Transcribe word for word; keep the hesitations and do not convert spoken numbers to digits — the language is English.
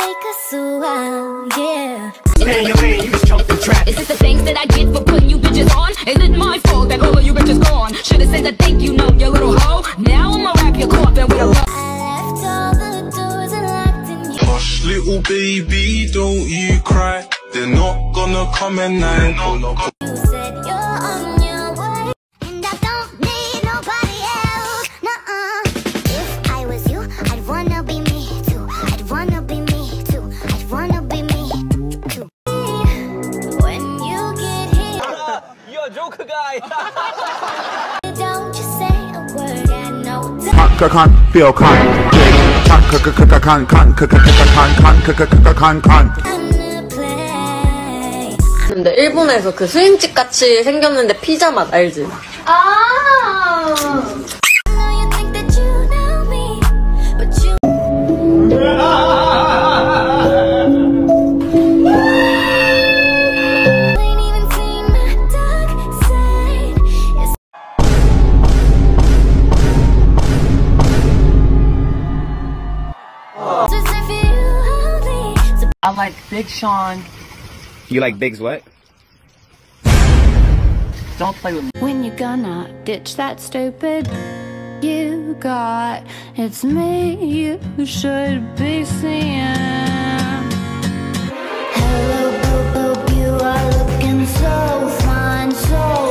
take us a while, yeah. Stay your lane, you just jumped the trap. Is it the thanks that I get for putting you bitches on? Is it my fault that all of you bitches gone? Should've said that thank you note, you little hoe. Now I'ma wrap your coffin with a rope. I left all the doors unlocked and you Hush, little baby, don't you cry. They're not gonna come and night. You said you're on your way, and I don't need nobody else. Nuh-uh. If I was you, I'd wanna be me too. I'd wanna be me too. I'd wanna be me too. When you get here, You're a joker guy. don't just say a word. I know Can't, can't, feel can't, can't, can't, can't, can't, can't, can't, can't, can't. time to play. 근데 일본에서 그 스윙집 같이 생겼는데 피자 맛 알지? I know you think that you know me, but you ain't even seen my dark side. It's just if you only so I like Big Sean. You like Big's what? Don't play with me. When you gonna ditch that stupid you got? It's me you should be seeing. Hello, boo, boo, you are looking so fine, so